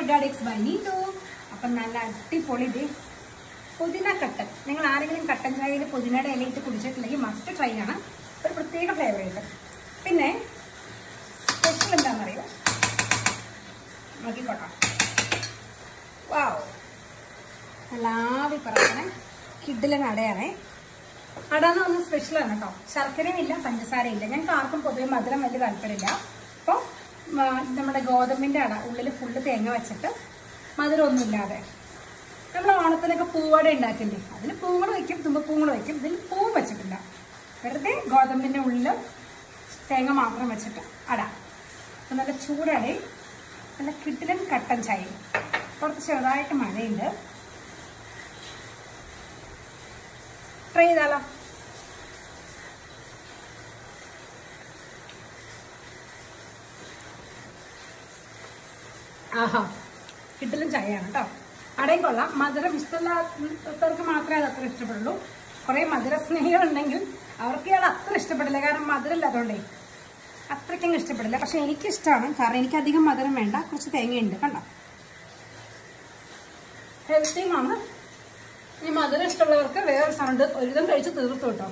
Food addicts by Neethu. അപ്പം നല്ല അടിപൊളി പുതിന കട്ടൻ. നിങ്ങൾ ആരെങ്കിലും കട്ടൻ ചായയിൽ പുതിനയുടെ ഇലയിട്ട് കുടിച്ചിട്ടില്ലെങ്കിൽ മസ്റ്റ് ട്രൈ ആണ്. ഒരു പ്രത്യേക ഫ്ലേവർ ഉണ്ട്. പിന്നെ സ്പെഷ്യൽ എന്താണെന്നറിയോ? നോക്കിക്കോട്ടോ. വാവ്, എല്ലാവരും പറയണേ കിഡിലൻ അടയാണേ. അടാന്ന് പറഞ്ഞ സ്പെഷ്യലാണ് കേട്ടോ. ശർക്കരയും ഇല്ല, പഞ്ചസാരയും ഇല്ല. ഞങ്ങൾക്ക് ആർക്കും പൊതുവെ മധുരം വലിയ താല്പര്യമില്ല. അപ്പോൾ നമ്മുടെ ഗോതമ്പിൻ്റെ അട ഉള്ളിൽ ഫുള്ള് തേങ്ങ വെച്ചിട്ട് മധുരമൊന്നുമില്ലാതെ നമ്മൾ ഓണത്തിനൊക്കെ പൂവട ഉണ്ടാക്കില്ലേ, അതിന് പൂവട വയ്ക്കും, തുമ്പപ്പൂവട വയ്ക്കും. ഇതിൽ പൂവും വെച്ചിട്ടില്ല, വെറുതെ ഗോതമ്പിൻ്റെ ഉള്ളിൽ തേങ്ങ മാത്രം വെച്ചിട്ട് അട. അപ്പം നല്ല ചൂടടയും നല്ല കിഡിലൻ കട്ടൻ ചായയും. പുറത്ത് ചെറുതായിട്ട് മഴയുണ്ട്. ട്രൈ ചെയ്താലോ? ആഹാ, കിഡിലൻ ചായയാണ് കേട്ടോ. അടയും കൊള്ളാം. മധുരം ഇഷ്ടമില്ലാത്തവർക്ക് മാത്രമേ അത് അത്ര ഇഷ്ടപ്പെടുള്ളൂ. കുറേ മധുര സ്നേഹികളുണ്ടെങ്കിൽ അവർക്ക് അത് അത്ര ഇഷ്ടപ്പെടില്ല. കാരണം മധുരം ഇല്ലാത്തതുകൊണ്ടേ അത്രയ്ക്കങ്ങ് ഇഷ്ടപ്പെടില്ല. പക്ഷെ എനിക്കിഷ്ടമാണ്, കാരണം എനിക്ക് അധികം മധുരം വേണ്ട. കുറച്ച് തേങ്ങയുണ്ട്, കണ്ടോ. ഹെൽത്തിയുമാണ്. ഈ മധുരം ഇഷ്ടമുള്ളവർക്ക് വേറൊരു സൗണ്ട് ഒരുവിധം കഴിച്ച് തീർത്തു കേട്ടോ.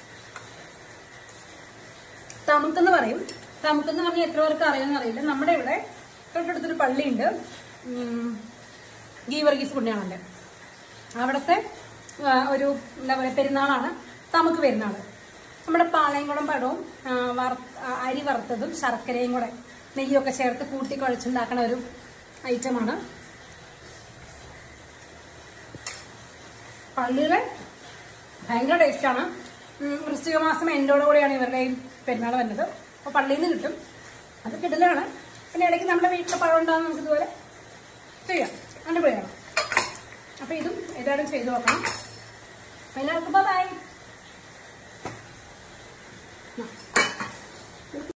തമുക്കെന്ന് പറയും. തമുക്കെന്ന് പറഞ്ഞാൽ എത്ര പേർക്ക് അറിയുമെന്ന് അറിയില്ല. നമ്മുടെ ഇവിടെ തൊട്ടടുത്തൊരു പള്ളിയുണ്ട്, ഗീവർഗീസ് പുണ്യാളൻ്റെ. അവിടുത്തെ ഒരു എന്താ പറയുക പെരുന്നാളാണ് തമുക്ക് പെരുന്നാൾ. നമ്മുടെ പാളയംകുളം പഴവും അരി വറുത്തതും ശർക്കരയും കൂടെ നെയ്യൊക്കെ ചേർത്ത് കൂട്ടി കുഴച്ചുണ്ടാക്കുന്ന ഒരു ഐറ്റമാണ്. പള്ളിയിലെ ഭയങ്കര ടേസ്റ്റാണ്. വൃശ്ചിക മാസം എൻ്റോടുകൂടിയാണ് ഇവരുടെ ഈ പെരുന്നാൾ വരുന്നത്. അപ്പോൾ പള്ളിയിൽ നിന്ന് കിട്ടും, അത് കിടലാണ്. പിന്നെ ഇടയ്ക്ക് നമ്മുടെ വീട്ടിലെ പഴം ഉണ്ടാകുന്ന നമുക്ക് ഇതുപോലെ ചെയ്യാം, അടിപൊളിയാണ്. അപ്പോൾ ഇതും എല്ലാവരും ചെയ്തു നോക്കണം. എല്ലാവർക്കും ബൈ.